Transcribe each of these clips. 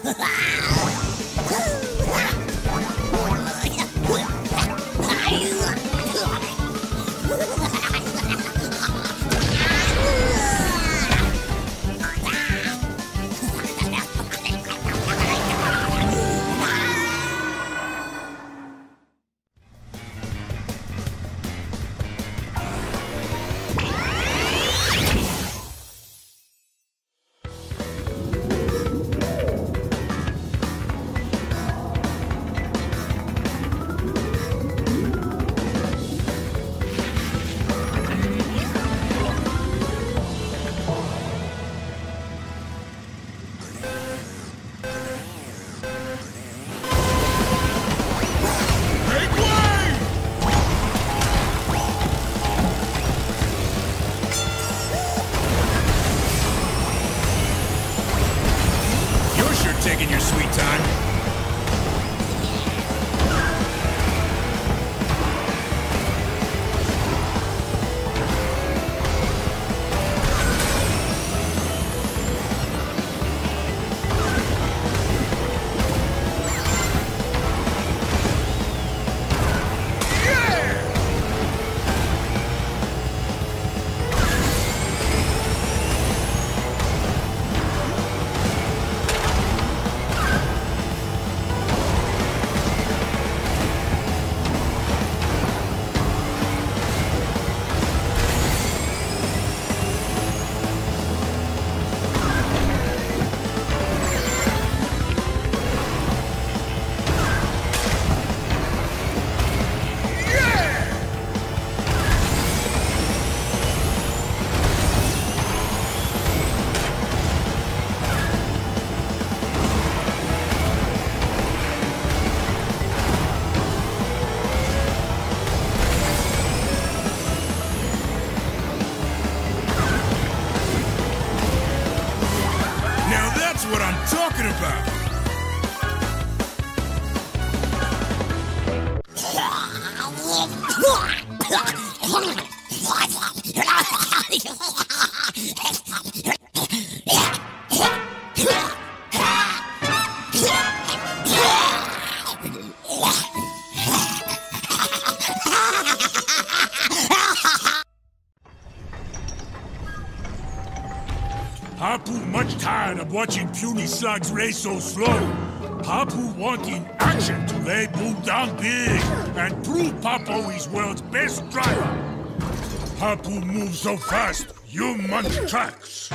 Taking your sweet time. That's what I'm talking about! Hapu much tired of watching puny slugs race so slow. Hapu wanting action to lay Boo down big and prove Papo is world's best driver. Hapu moves so fast, you munch tracks.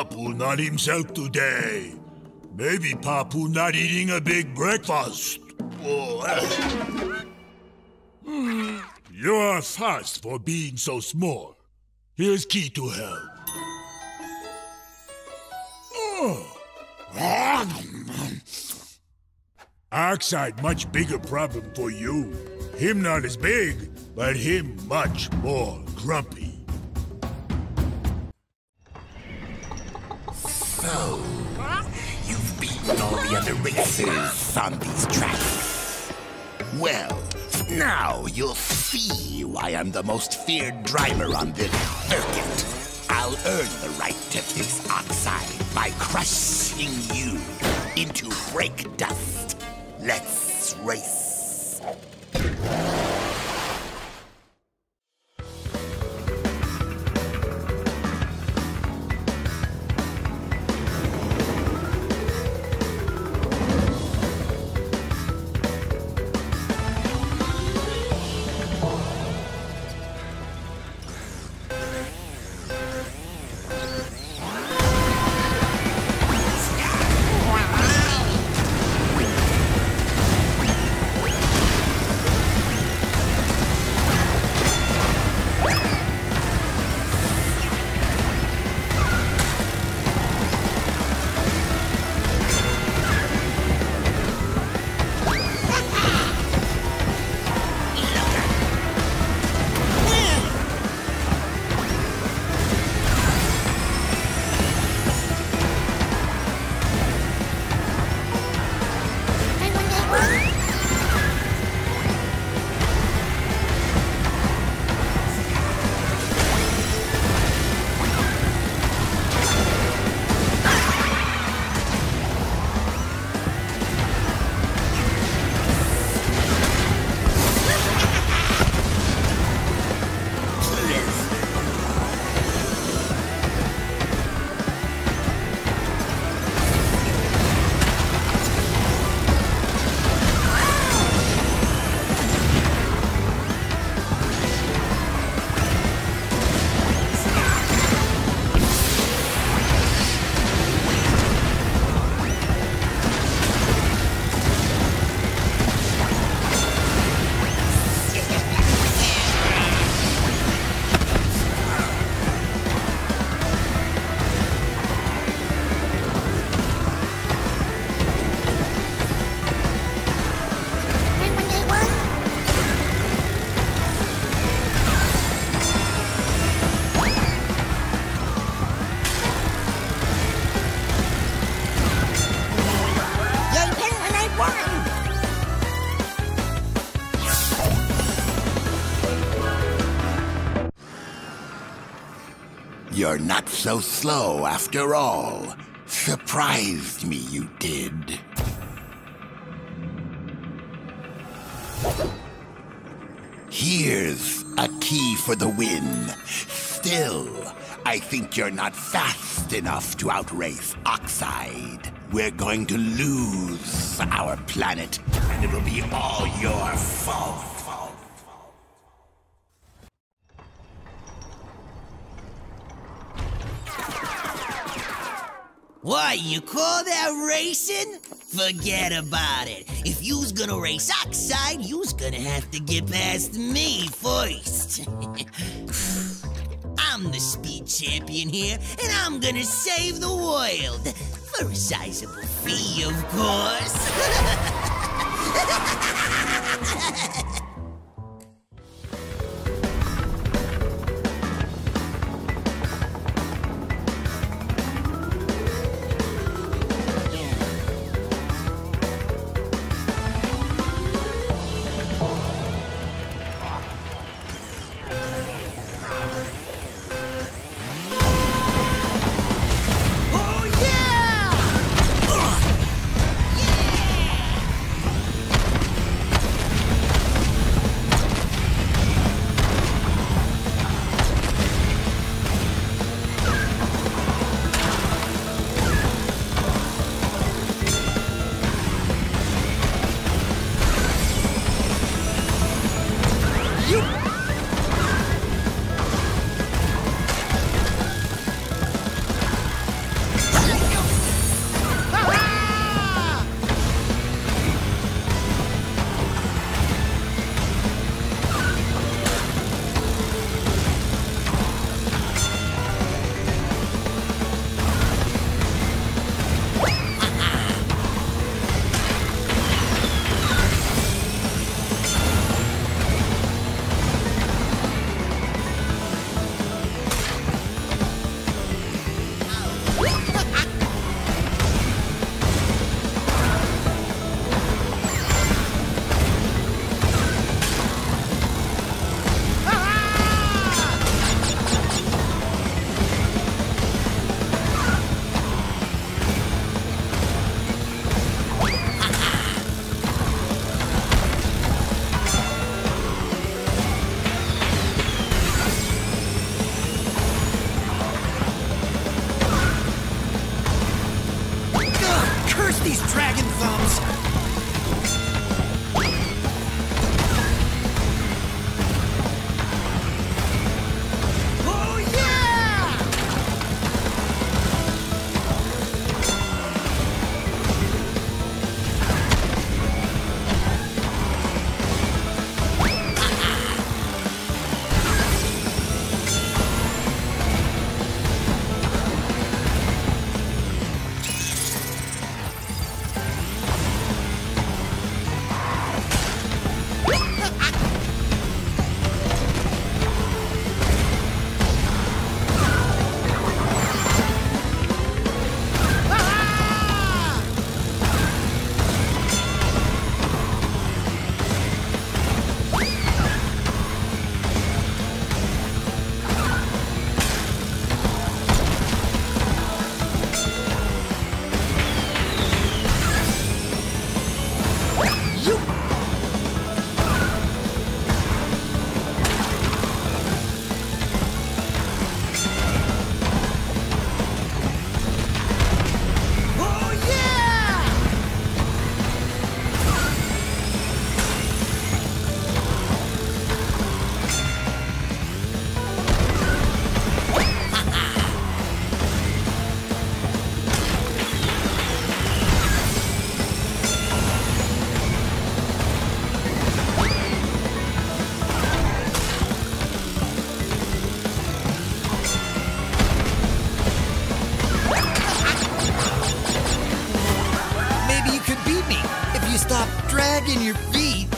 Papu not himself today. Maybe Papu not eating a big breakfast. You are fast for being so small. Here's key to help. Oxide much bigger problem for you. Him not as big, but him much more grumpy. So, you've beaten all the other racers on these tracks. Well, now you'll see why I'm the most feared driver on this circuit. I'll earn the right to face Oxide by crushing you into brake dust. Let's race. You're not so slow after all. Surprised me, you did. Here's a key for the win. Still, I think you're not fast enough to outrace Oxide. We're going to lose our planet, and it'll be all your fault. What, you call that racing? Forget about it. If you's gonna race Oxide, you's gonna have to get past me first. I'm the speed champion here, and I'm gonna save the world. For a sizable fee, of course. these dragon thumbs! Oh yeah! Stop dragging your feet.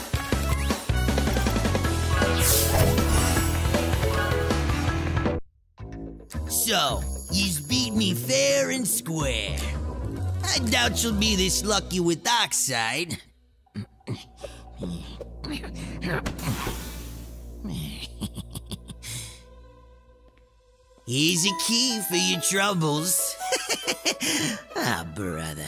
So, you's beat me fair and square. I doubt you'll be this lucky with Oxide. Here's a key for your troubles. Ah, brother.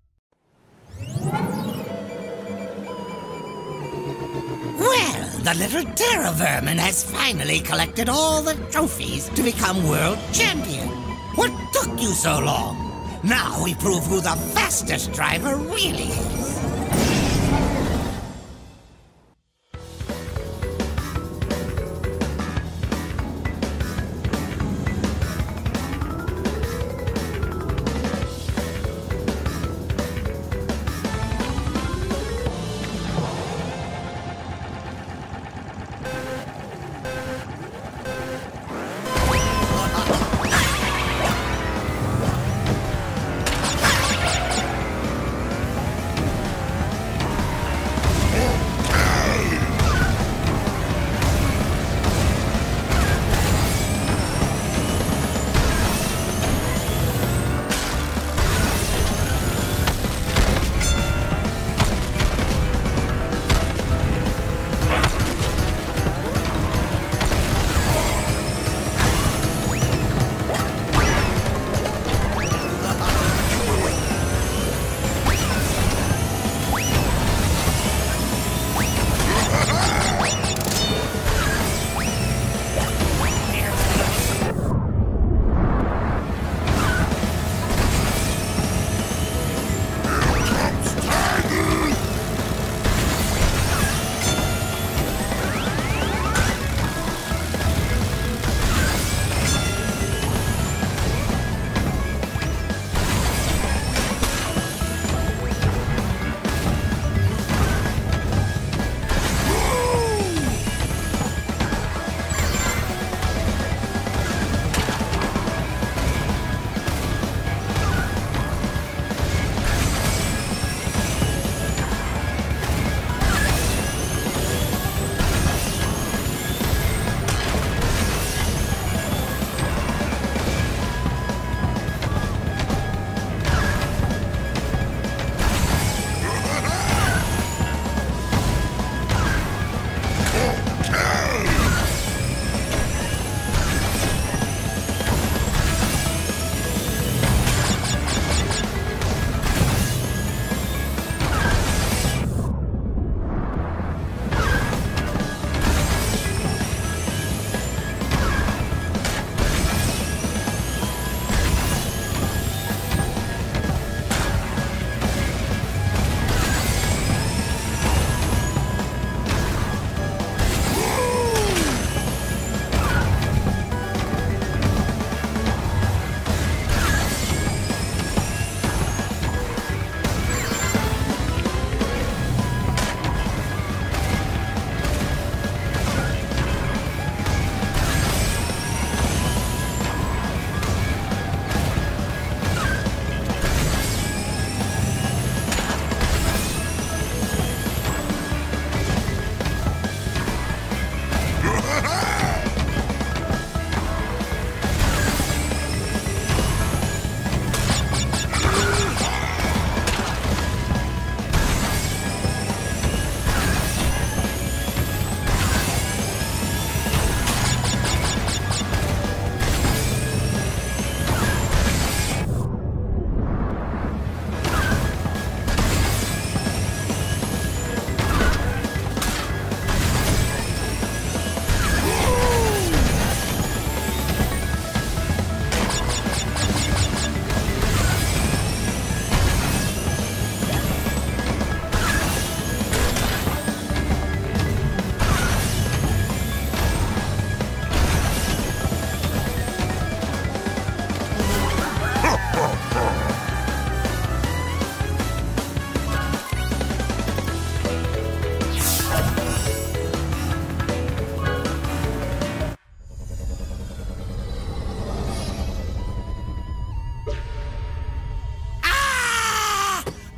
Well, the little terror vermin has finally collected all the trophies to become world champion. What took you so long? Now we prove who the fastest driver really is.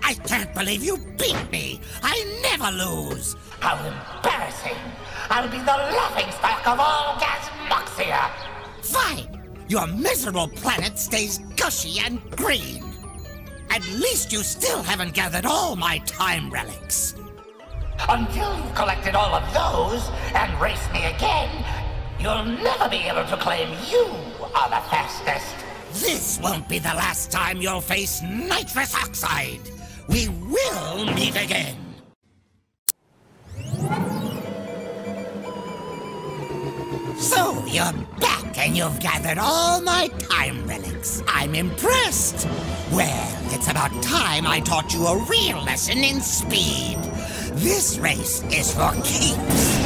I can't believe you beat me! I never lose! How embarrassing! I'll be the laughingstock of all Gasmoxia! Fine! Your miserable planet stays gushy and green! At least you still haven't gathered all my time relics! Until you've collected all of those and race me again, you'll never be able to claim you are the fastest. This won't be the last time you'll face nitrous oxide! We will meet again! So, you're back and you've gathered all my time relics. I'm impressed. Well, it's about time I taught you a real lesson in speed. This race is for keeps.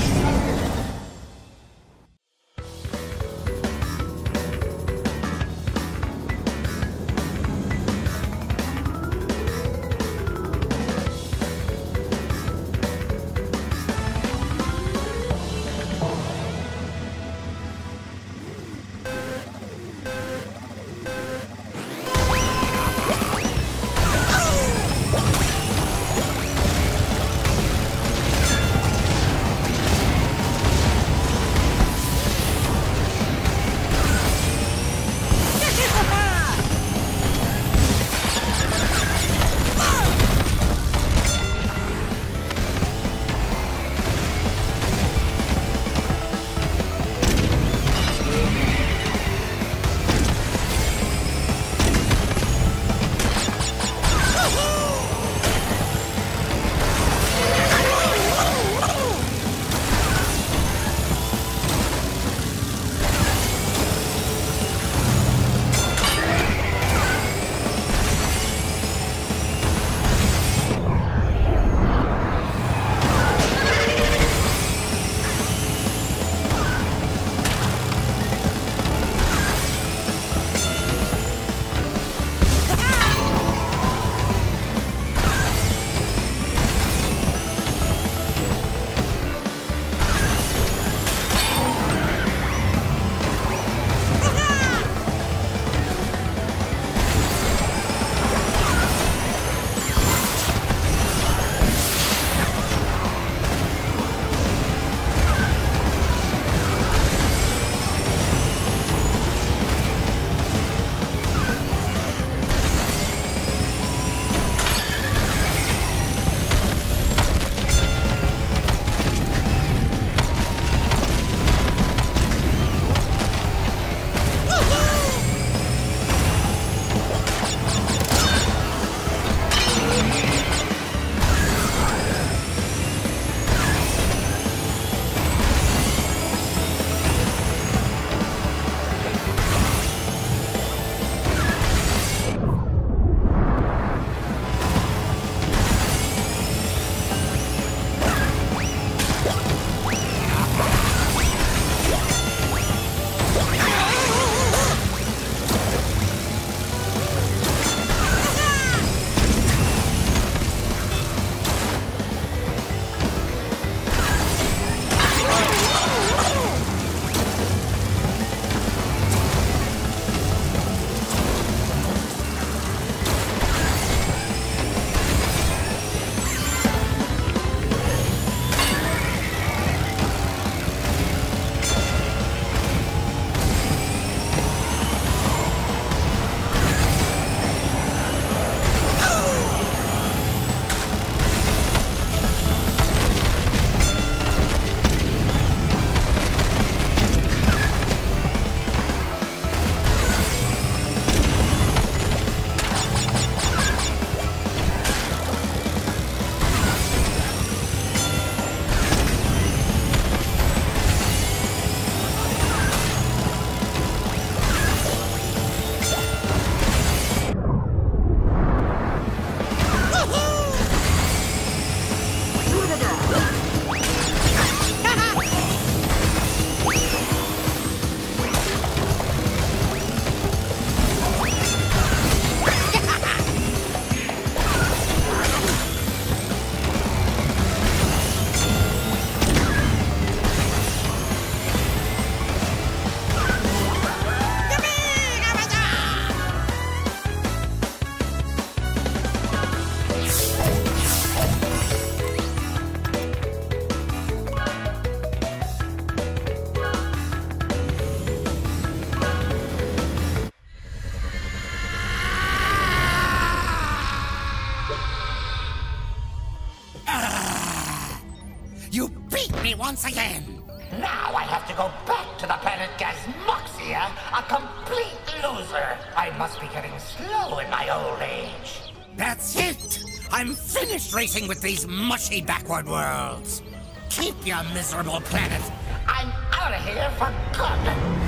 once again. Now I have to go back to the planet Gasmoxia, a complete loser. I must be getting slow in my old age. That's it! I'm finished racing with these mushy backward worlds. Keep your miserable planet. I'm out of here for good.